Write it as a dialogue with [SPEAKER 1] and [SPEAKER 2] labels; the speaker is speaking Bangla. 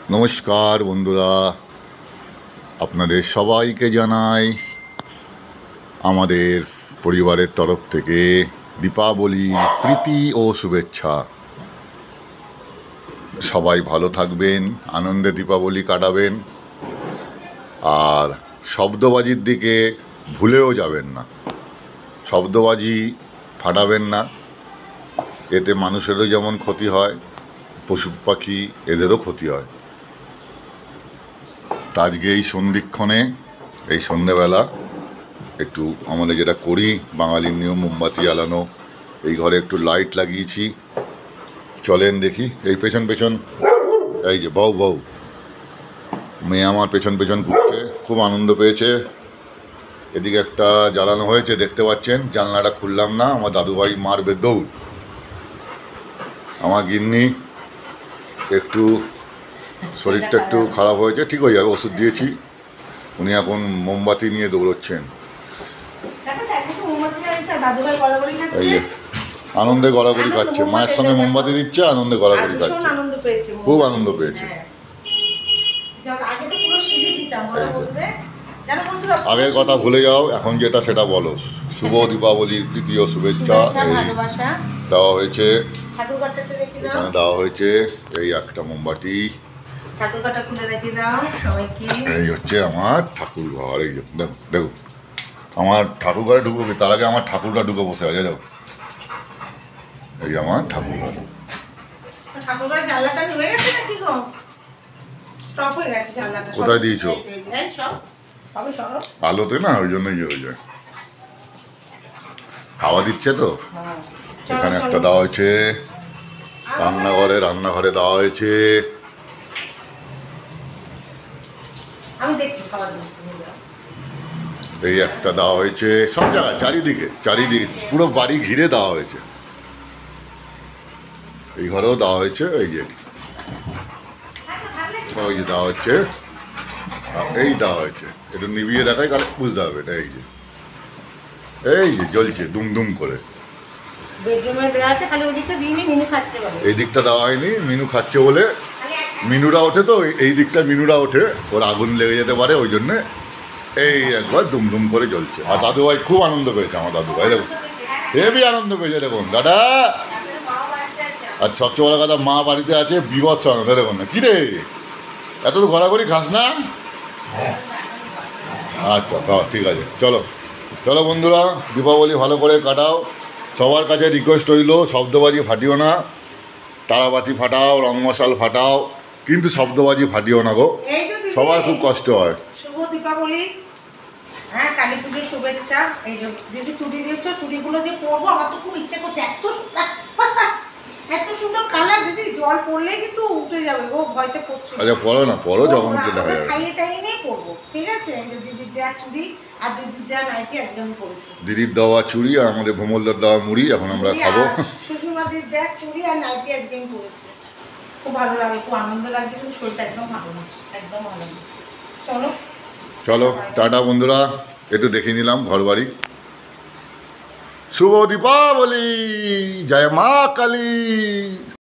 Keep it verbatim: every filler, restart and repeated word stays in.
[SPEAKER 1] নমস্কার বন্ধুরা, আপনাদের সবাইকে জানাই আমাদের পরিবারের তরফ থেকে দীপাবলির প্রীতি ও শুভেচ্ছা। সবাই ভালো থাকবেন, আনন্দে দীপাবলি কাটাবেন, আর শব্দবাজির দিকে ভুলেও যাবেন না। শব্দবাজি ফাটাবেন না, এতে মানুষেরও যেমন ক্ষতি হয়, পশু পাখি এদেরও ক্ষতি হয়। তা আজকে এই সন্ধিক্ষণে, এই সন্ধেবেলা একটু আমাদের যেটা করি বাঙালির নিয়ম, মোমবাতি জ্বালানো। এই ঘরে একটু লাইট লাগিয়েছি, চলেন দেখি। এই পেছন পেছন এই যে বউ বউ মেয়ে আমার পেছন পেছন ঘুরছে, খুব আনন্দ পেয়েছে। এদিকে একটা জ্বালানো হয়েছে, দেখতে পাচ্ছেন। জানলাটা খুললাম না, আমার দাদুভাই মারবে দৌড়। আমার গিন্নি একটু শরীরটা একটু খারাপ হয়েছে, ঠিক হয়ে যাবে, ওষুধ দিয়েছি। উনি এখন মোমবাতি নিয়ে দৌড়চ্ছেন। এই যে আনন্দে গড়াগড়ি খাচ্ছে, মায়ের সঙ্গে মোমবাতি দিচ্ছে, আনন্দে গড়াগড়ি খাচ্ছে, খুব আনন্দ পেয়েছে। আগের কথা ভুলে যাও, এখন যেটা সেটা বলো। শুভ দীপাবলির প্রীতি ও শুভেচ্ছা। এই দেওয়া হয়েছে, এখানে দেওয়া হয়েছে এই একটা মোমবাতি। এই হচ্ছে আমার ঠাকুর ঘর। এই দেখো দেখো, আমার ঠাকুর ঘরে ঢুকবো কি, তার আগে আমার ঠাকুরটা ঢুকে বসে আছে। দেখো, এই আমার ঠাকুর ঘর। কোথায় দিয়েছো? আলোতে না, ওই জন্যই হয়ে যায়, হাওয়া দিচ্ছে তো। এখানে একটা দেওয়া হয়েছে রান্নাঘরে, রান্নাঘরে দেওয়া হয়েছে। এই একটা দেওয়া হয়েছে, সব জায়গায় চারিদিকে চারিদিকে পুরো বাড়ি ঘিরে দেওয়া হয়েছে। এই ঘরেও দেওয়া হয়েছে। এই যে ওই যে দেওয়া হচ্ছে, এই দেওয়া হয়েছে। একটু নিভিয়ে দেখাই, তাহলে বুঝতে হবে এটা। এই যে এই যে জ্বলছে দুম দুম করে। এই দিকটা দেওয়া হয়নি, মিনু খাচ্ছে বলে। মিনুরা ওঠে তো, এই দিকটা মিনুরা ওঠে, ওর আগুন লেগে যেতে পারে, ওই জন্যে এই একবার দুম দুম করে জ্বলছে। আর দাদুভাই খুব আনন্দ পেয়েছে, আমার দাদুভাই দেখুন হেবি আনন্দ পেয়েছে। দেখুন দাদা, আর ছচ্ছবেলা কথা মা বাড়িতে আছে, বিভৎস আনন্দ। দেখুন না, কিরে এত তো ঘোরাঘুরি খাস না? আচ্ছা তা ঠিক আছে, চলো চলো বন্ধুরা, দীপাবলি ভালো করে কাটাও। সবার কাছে রিকোয়েস্ট হইল, শব্দবাজি ফাটিও না। তারাবাতি ফাটাও, রং মশাল ফাটাও, কিন্তু শব্দবাজি ফাটিও না গো, সবার খুব কষ্ট হয়।
[SPEAKER 2] শুভ দীপাবলি, হ্যাঁ, কালী পুজোর শুভেচ্ছা। এই যে দিদি চুড়ি দিয়েছো, চুড়িগুলো যে পরবো আমার তো খুব ইচ্ছে করছে। এত এত সুন্দর কালার দিদি, জল পড়লেই কিন্তু উঠে যাবে গো, ভয়তে পড়ছে।
[SPEAKER 1] আচ্ছা পড়ো না, পড়ো, যখন উঠে দেখা যাবে।
[SPEAKER 2] খাইয়ে টাইয়ে নিয়ে পরবো, ঠিক আছে? এই যে দিদির দেওয়া চুড়ি আর দিদির দেওয়া নাইটি আজকে আমি পরেছি।
[SPEAKER 1] দিদির দেওয়া চুড়ি আর আমাদের ভোমলদার দেওয়া মুড়ি এখন আমরা খাবো।
[SPEAKER 2] শ্বশুরবাড়ির দেওয়া চুড়ি আর নাইটি আজকে আমি পরেছি। খুব ভালো লাগে, খুব আনন্দ লাগছে, কিন্তু শরীরটা একদম ভালো না, একদম ভালো না। চলো
[SPEAKER 1] চলো টাটা বন্ধুরা, একটু দেখে নিলাম ঘর বাড়ি। শুভ দীপাবলি, জয় মা কালী।